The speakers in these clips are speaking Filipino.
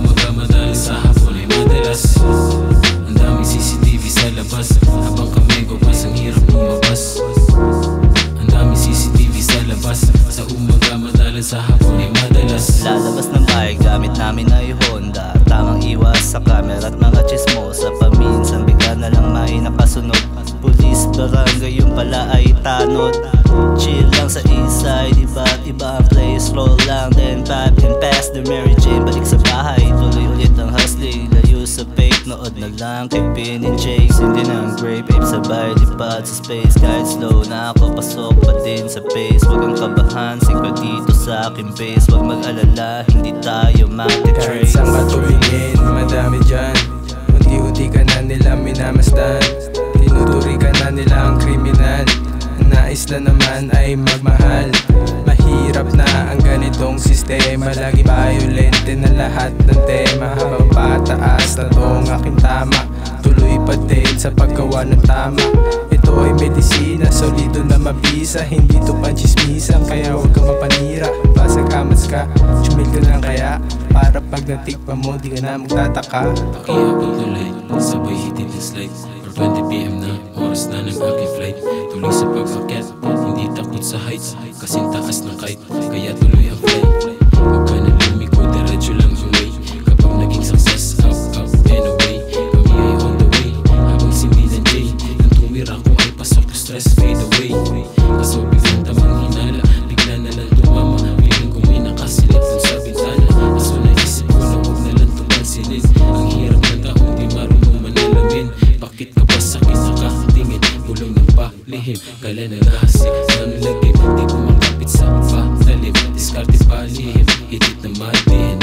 umaga madalas sa hapon ay madalas. Ang daming CCTV sa labas, habang kami gabas ang hirap lumabas. Ang daming CCTV sa labas, sa umaga madalas sa hapon ay madalas. Lalabas ng bahay gamit namin ay Honda, tamang iwas sa camera at mga chismosa. Paminsan bigla na lang may nakasunod, pulis, barangay, yung pala ay tanod. Chill lang sa east side, iba't iba ang place. Roll lang, then pipe and pass the Mary Jane. Balik sa bahay, tuloy ulit ang hustling. Layo sa fake, nood na lang kay Pin and Chase. Hindi na ang grape, ape sabay, lipad sa space. Kahit slow na ako, pasok pa din sa pace. Huwag kang kabahan, singko dito sa aking base. Huwag mag-alala, hindi tayo mati-trace. Kahit saan ka tumingin, madami dyan. Unti-unti ka na nila minamasdan. Tinuturi ka na nila ang kriminal. Nais na naman ay magmahal. Mahirap na ang ganitong sistema. Lagi violente na lahat ng tema. Habang pataas na tong aking tama, tuloy pa din sa paggawa ng tama. Ito ay medisina, solido na mabisa. Hindi to panchismisan, kaya huwag kang mapanira. Basag amats ka, chumil ka lang kaya. Para pag natikpa mo, di ka na magtataka. Pakihabang tuloy, sabay hitin ng slide. Or 20pm na, oras na ng aking flight. Tuloy sa pag-akyat, hindi takot sa heights. Kasing taas ng kite, kaya tuloy ang flight. Huwag ka na lumiko, diretso lang away. Kapag naging success, up, and away. Kami ay on the way, habang si Milan J. Ang tumira ko ay pasok to stress, fade away. Kaso biglang tamang hinala, bigla na lang tumama. Feeling ko may nakasilip dun sa bintana. Kaso naisip ko na huwag na lang tumansinin. Ang hirap na taong di marunong manalamin. Bakit ka ba sakit nakatingin? Bulong ng palihim, kala naghahasik ng lagim. Di kumakapit sa patalim, diskarte palihim. Hitit na madiin.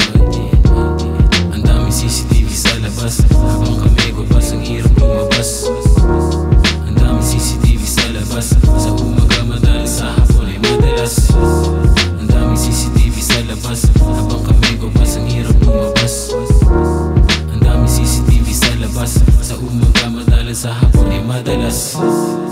Ang daming CCTV sa labas, habang kami gabas ang hirap lumabas. Ang daming CCTV sa labas, sa umaga madalas sa hapon ay madalas. Ang daming CCTV sa labas, habang kami gabas ang hirap lumabas. Ang daming CCTV sa labas, sa umaga madalas sa hapon ay madalas.